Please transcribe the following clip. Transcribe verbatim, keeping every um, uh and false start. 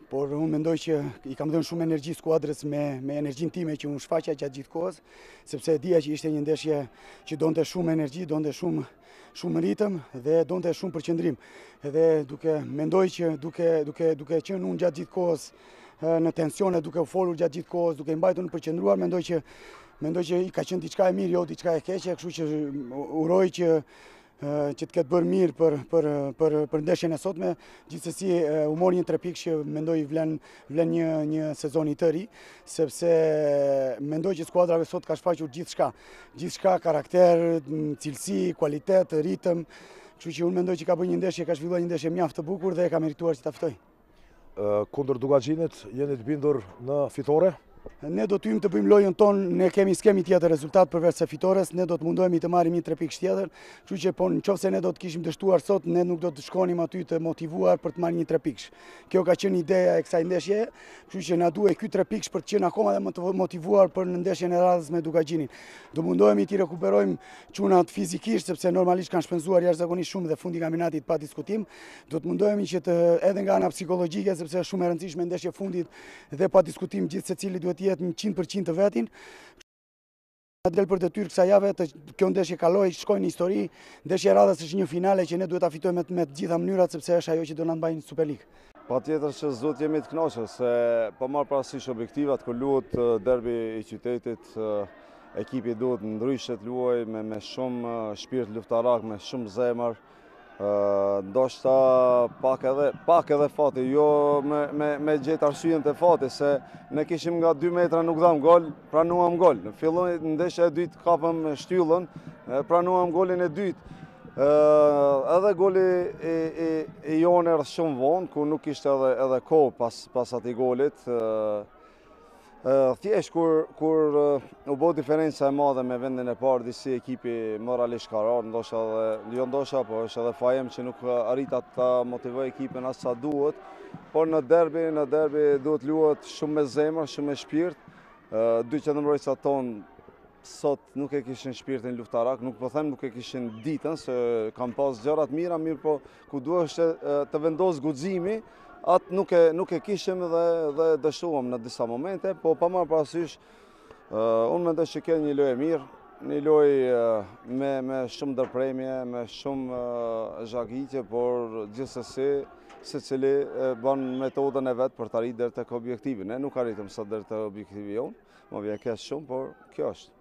por unë mendoj që i kam dhënë shumë energji skuadrës me, me energjinë time që unë shfaqja gjatë gjithë kohës, sepse dija që ishte një ndeshje që donte shumë energji, donte shumë shumë ritëm dhe donte shumë përqendrim. Edhe duke mendoj që duke duke duke qenë unë gjatë gjithë kohës në tensione, duke u folur gjatë gjithë kohës, duke mbajtur në përqendruar, mendoj që mendoj që i ka qenë diçka e mirë, jo diçka e keqe, kështu që uroj që që të ketë bërë mirë për, për, për, për ndeshjen e sotme. Gjithsesi u mori një tre pikë që mendoj vlen, vlen një, një sezon i të ri, sepse mendoj që skuadrave sot ka shfaqur gjithçka. Gjithçka, karakter, cilësi, kualitet, ritëm. Kështu që unë mendoj që ka bërë një ndeshje, ka zhvilluar një ndeshje mjaft të bukur dhe ka merituar që ta ftoj. Kundër Dugaxhinit jeni të bindur në fitore? Ne do të hyjmë të bëjmë lojën tonë, ne kemi skemi tjetër rezultat përveç se fitores, ne do të mundohemi të marrim një tre pikë tjetër, kështu që po nëse ne do të kishim dështuar sot, ne nuk do të shkonim aty të motivuar për të marrë një tre pikë. Kjo ka qenë ideja e kësaj ndeshje, kështu që na duhet ky tre pikë për të qenë akoma dhe më të motivuar për në ndeshjen e radhës me Dugaxhinin. Do mundohemi të rekuperojmë çunat fizikisht sepse normalisht kanë shpenzuar jashtëzakonisht shumë dhe fundi i kampionatit pa diskutim. Do të mundohemi që të edhe nga ana psikologjike sepse është shumë e rëndësishme ndeshja e fundit dhe pa diskutim gjithë secili duhet jetë në qind për qind të vetin. Del për detyrë kësaj jave, të kjo ndeshje kaloi, shkojnë në histori. Ndeshja e radhës është një finale që ne duhet ta fitojmë me të gjitha mënyrat sepse është ajo që do na mbajnë në Superligë. Patjetër që zot jemi të kënaqur se po marr parasysh objektivat kur luhet derbi i qytetit, ekipi duhet ndryshe të luajë me, me shumë shpirt luftarak, me shumë zemër. Uh, ndoshta pak edhe, pak edhe fati, jo me, me, me gjetë arsyeën të fati, se ne kishim nga dy metra nuk dham gol, pranuam gol. Në fillon ndeshja e dytë kapëm shtyllën, pranuam golin e dytë. Uh, edhe goli i, i, i jonë erë shumë vonë, ku nuk ishte edhe, edhe kohë pas, pas atij golit. Uh, Uh, thjesht kur, kur uh, u bë diferenca e madhe me vendin e parë, disi ekipi moralisht ka rarë, ndoshta edhe jo ndoshta, po është edhe fajem që nuk arrita ta motivoj ekipin as sa duhet, por në derbi, në derbi duhet luhet shumë me zemër, shumë me shpirt. Uh, dy qendrorësit tonë sot nuk e kishin shpirtin luftarak, nuk po them nuk e kishin ditën, se kanë pas gjëra të mira, mirë po ku duhet të vendos guximi, atë nuk e, nuk e kishim dhe, dhe dështuam në disa momente, po pa marrë parasysh, uh, unë mendoj që kjo një lojë e mirë, një lojë uh, me, me shumë ndërpremje, me shumë uh, zhagitje, por gjithsesi secili uh, bën metodën e vet për të arritur deri tek objektivi. Ne nuk arritëm sot deri te objektivi jonë, më vjen keq shumë, por kjo është.